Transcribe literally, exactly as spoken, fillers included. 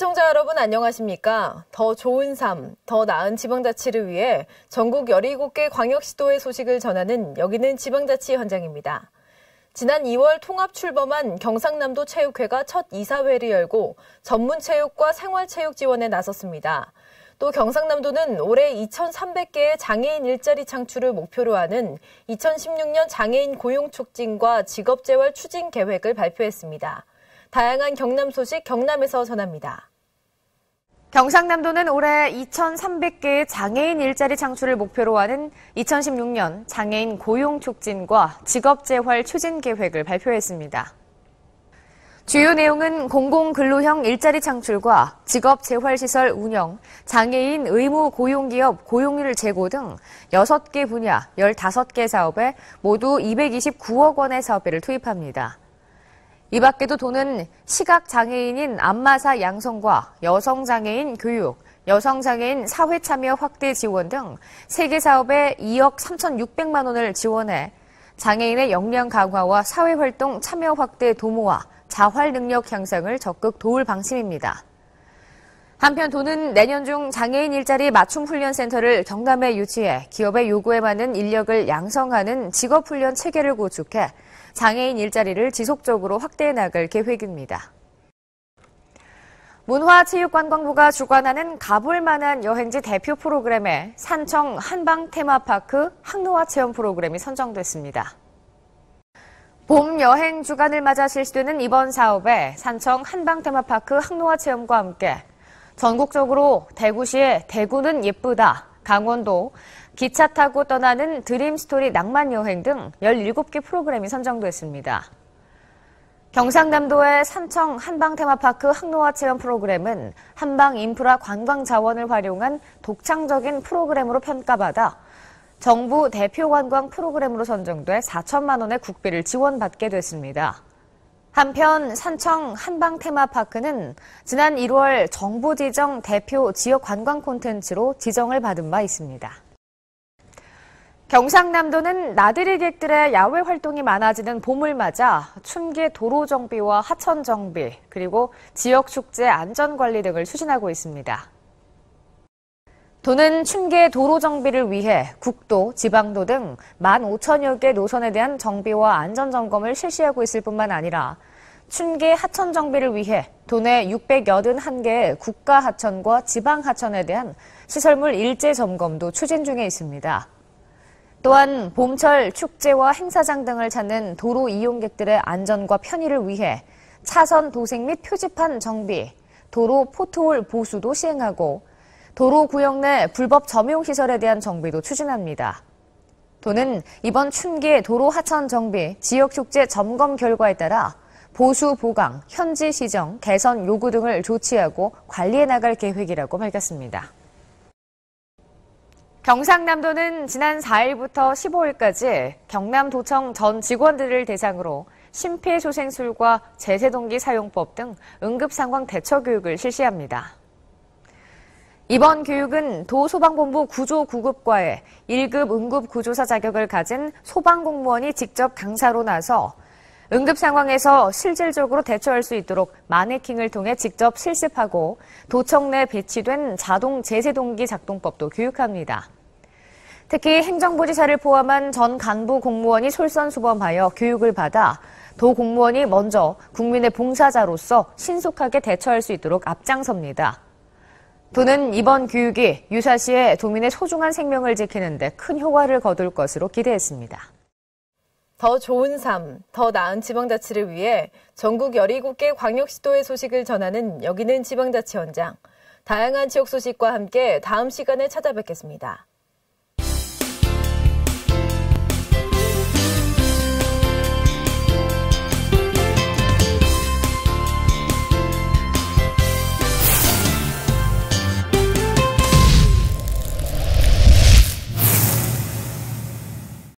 시청자 여러분 안녕하십니까? 더 좋은 삶, 더 나은 지방자치를 위해 전국 열일곱 개 광역시도의 소식을 전하는 여기는 지방자치 현장입니다. 지난 이월 통합 출범한 경상남도 체육회가 첫 이사회를 열고 전문체육과 생활체육 지원에 나섰습니다. 또 경상남도는 올해 이천삼백 개의 장애인 일자리 창출을 목표로 하는 이천십육 년 장애인 고용 촉진과 직업재활 추진 계획을 발표했습니다. 다양한 경남 소식 경남에서 전합니다. 경상남도는 올해 이천삼백 개의 장애인 일자리 창출을 목표로 하는 이천십육 년 장애인 고용 촉진과 직업재활 추진 계획을 발표했습니다. 주요 내용은 공공근로형 일자리 창출과 직업재활시설 운영, 장애인 의무 고용기업 고용률 제고 등 여섯 개 분야 열다섯 개 사업에 모두 이백이십구억 원의 사업비를 투입합니다. 이 밖에도 도는 시각장애인인 안마사 양성과 여성장애인 교육, 여성장애인 사회참여 확대 지원 등 세 개 사업에 이억 삼천육백만 원을 지원해 장애인의 역량 강화와 사회활동 참여 확대 도모와 자활 능력 향상을 적극 도울 방침입니다. 한편 도는 내년 중 장애인 일자리 맞춤훈련센터를 경남에 유치해 기업의 요구에 맞는 인력을 양성하는 직업훈련 체계를 구축해 장애인 일자리를 지속적으로 확대해 나갈 계획입니다. 문화체육관광부가 주관하는 가볼 만한 여행지 대표 프로그램에 산청 한방 테마파크 항로화 체험 프로그램이 선정됐습니다. 봄 여행 주간을 맞아 실시되는 이번 사업에 산청 한방 테마파크 항로화 체험과 함께 전국적으로 대구시의 대구는 예쁘다, 강원도, 기차 타고 떠나는 드림스토리 낭만여행 등 열일곱 개 프로그램이 선정됐습니다. 경상남도의 산청 한방 테마파크 항로화 체험 프로그램은 한방 인프라 관광 자원을 활용한 독창적인 프로그램으로 평가받아 정부 대표 관광 프로그램으로 선정돼 사천만 원의 국비를 지원받게 됐습니다. 한편 산청 한방 테마파크는 지난 일월 정부 지정 대표 지역 관광 콘텐츠로 지정을 받은 바 있습니다. 경상남도는 나들이객들의 야외 활동이 많아지는 봄을 맞아 춘계 도로 정비와 하천 정비, 그리고 지역 축제 안전 관리 등을 추진하고 있습니다. 도는 춘계 도로 정비를 위해 국도, 지방도 등 만 오천여 개 노선에 대한 정비와 안전 점검을 실시하고 있을 뿐만 아니라 춘계 하천 정비를 위해 도내 육백팔십일 개의 국가 하천과 지방 하천에 대한 시설물 일제 점검도 추진 중에 있습니다. 또한 봄철 축제와 행사장 등을 찾는 도로 이용객들의 안전과 편의를 위해 차선 도색 및 표지판 정비, 도로 포트홀 보수도 시행하고 도로 구역 내 불법 점용시설에 대한 정비도 추진합니다. 도는 이번 춘계 도로 하천 정비, 지역축제 점검 결과에 따라 보수 보강, 현지 시정, 개선 요구 등을 조치하고 관리해 나갈 계획이라고 밝혔습니다. 경상남도는 지난 사일부터 십오일까지 경남도청 전 직원들을 대상으로 심폐소생술과 제세동기 사용법 등 응급상황 대처 교육을 실시합니다. 이번 교육은 도소방본부 구조구급과에 일 급 응급구조사 자격을 가진 소방공무원이 직접 강사로 나서 응급 상황에서 실질적으로 대처할 수 있도록 마네킹을 통해 직접 실습하고 도청 내 배치된 자동 제세동기 작동법도 교육합니다. 특히 행정부지사를 포함한 전 간부 공무원이 솔선수범하여 교육을 받아 도 공무원이 먼저 국민의 봉사자로서 신속하게 대처할 수 있도록 앞장섭니다. 도는 이번 교육이 유사시에 도민의 소중한 생명을 지키는 데 큰 효과를 거둘 것으로 기대했습니다. 더 좋은 삶, 더 나은 지방자치를 위해 전국 열일곱 개 광역시도의 소식을 전하는 여기는 지방자치 현장. 다양한 지역 소식과 함께 다음 시간에 찾아뵙겠습니다.